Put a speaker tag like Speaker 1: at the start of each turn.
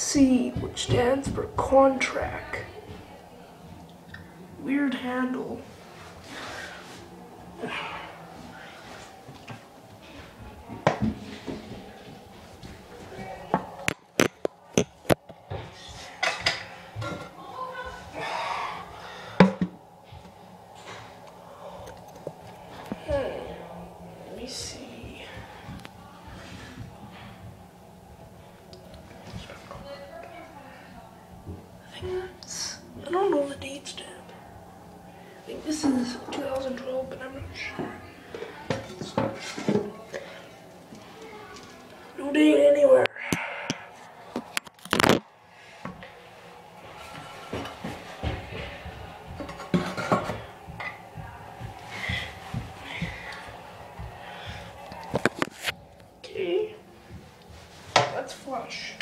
Speaker 1: C, which stands for Contrac. Weird handle. Let me see. I don't know the date stamp. I think this is 2012, but I'm not sure. No date anywhere. Okay, let's flush.